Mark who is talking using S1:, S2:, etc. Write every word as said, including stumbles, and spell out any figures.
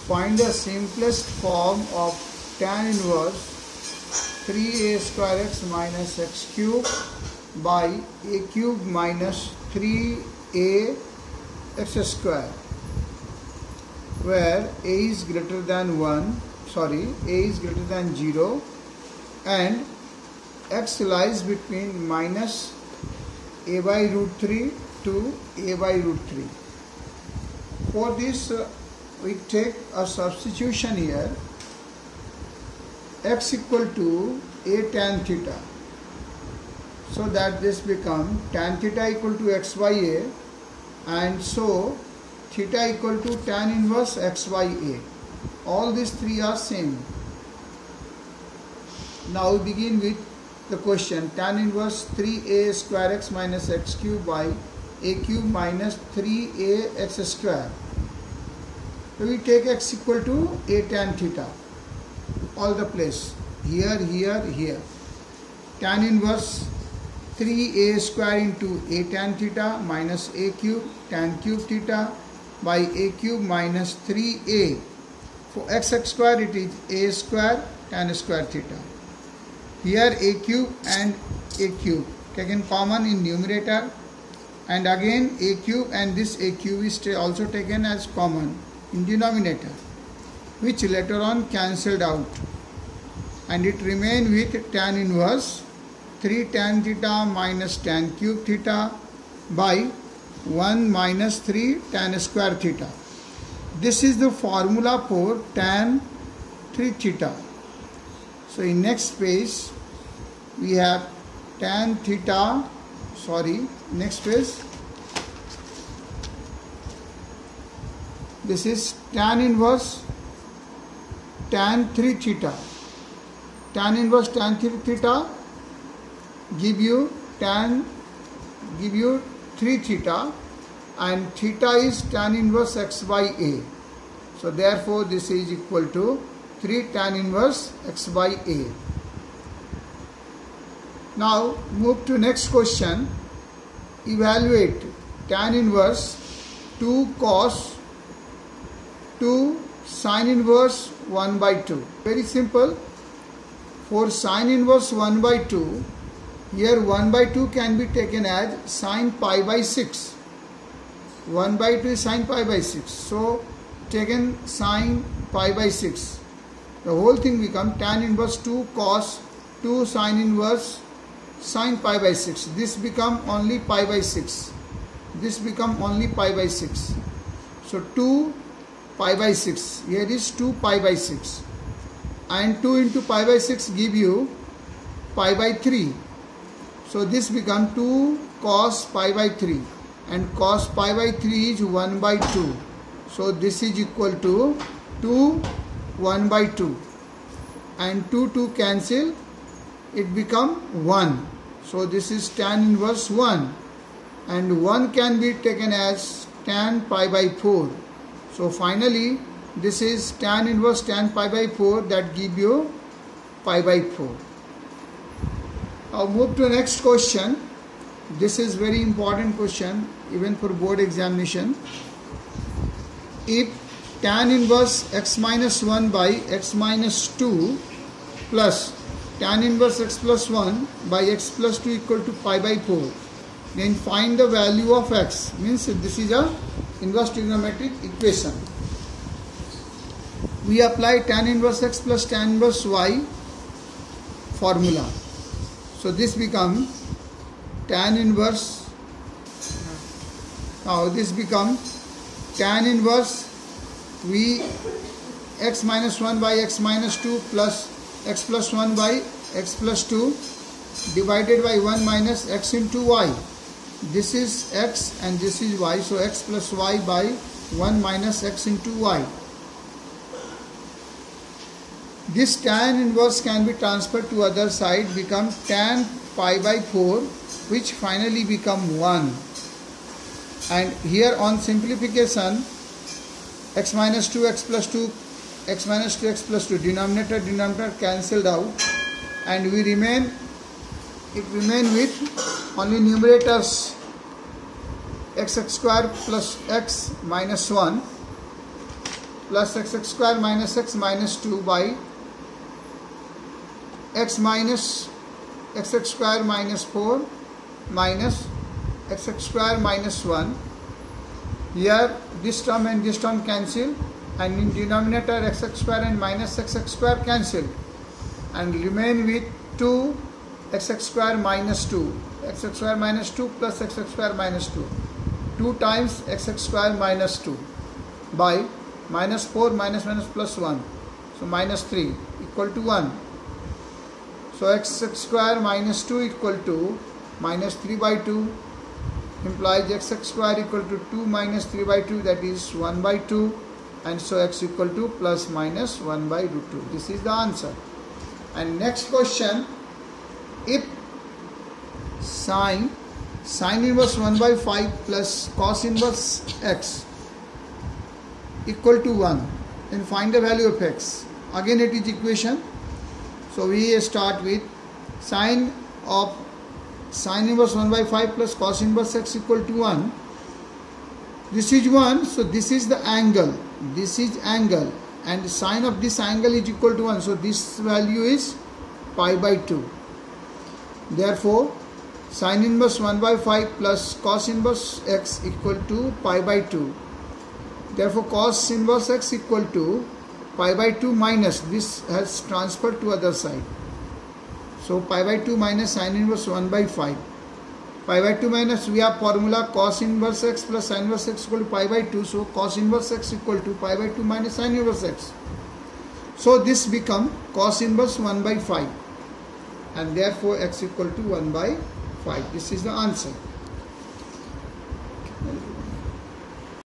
S1: Find the simplest form of tan inverse three a square x minus x cube by a cube minus three a x square, where a is greater than one, sorry, a is greater than zero and x lies between minus a by root three to a by root three. For this uh, we take a substitution here, x equal to a tan theta, so that this become tan theta equal to x by a, and so theta equal to tan inverse x by a. All these three are same. Now we begin with the question. Tan inverse three a square x minus x cube by a cube minus three a x square. So we take x equal to a tan theta, all the place, here, here, here. Tan inverse three a square into a tan theta minus a cube tan cube theta by a cube minus three a. For x square it is a square tan square theta. Here a cube and a cube taken common in numerator, and again a cube and this a cube is also taken as common in denominator, which later on cancelled out, and it remain with tan inverse three tan theta minus tan cube theta by one minus three tan square theta. This is the formula for tan three theta. So in next page we have tan theta, sorry, next page, this is tan inverse tan three theta. Tan inverse tan three theta give you tan, give you three theta, and theta is tan inverse x by a. So therefore this is equal to three tan inverse x by a. Now move to next question. Evaluate tan inverse two cos two sin inverse one by two. Very simple. For sin inverse one by two, here one by two can be taken as sin pi by six. one by two is sin pi by six. So taken sin pi by six. The whole thing become tan inverse two cos two sin inverse sin pi by six. This become only pi by six. This become only pi by six. So two pi by six. Here is two pi by six. And two into pi by six give you pi by three. So this become two cos pi by three. And cos pi by three is one by two. So this is equal to two one by two. And two two cancel. It become one. So this is tan inverse one. And one can be taken as tan pi by four. So finally this is tan inverse tan pi by four, that give you pi by four. Now move to the next question. This is very important question even for board examination. If tan inverse x minus one by x minus two plus tan inverse x plus one by x plus two equal to pi by four, then find the value of x. Means this is a inverse trigonometric equation. We apply tan inverse x plus tan inverse y formula. So this becomes tan inverse, now this becomes tan inverse v x minus one by x minus two plus x plus one by x plus two divided by one minus x into y. This is x and this is y, so x plus y by one minus x into y. This tan inverse can be transferred to other side, become tan pi by four, which finally become one. And here on simplification, x minus two, x plus two, x minus two, x plus two, denominator, denominator cancelled out, and we remain, it remain with only numerators x square plus x minus one, plus x square minus x minus two by x minus x square minus four minus x square minus one. Here this term and this term cancel, and in denominator x square and minus x square cancel, and remain with two x square minus two. X square minus two plus x square minus two. two times x square minus two by minus four minus minus plus one. So minus three equal to one. So x square minus two equal to minus three by two, implies x square equal to two minus three by two, that is one by two, and so x equal to plus minus one by root two. This is the answer. And next question, if sine sine inverse one by five plus cos inverse x equal to one, then find the value of x. Again it is equation. So we start with sine of sine inverse one by five plus cos inverse x equal to one. This is one, so this is the angle, this is angle, and sine of this angle is equal to one, so this value is pi by two. Therefore sine inverse one by five plus cos inverse x equal to pi by two. Therefore cos inverse x equal to pi by two minus, this has transferred to other side. So pi by two minus sine inverse one by five. Pi by two minus, we have formula cos inverse x plus sine inverse x equal to pi by two. So cos inverse x equal to pi by two minus sine inverse x. So this become cos inverse one by five. And therefore x equal to one by five. This is the answer.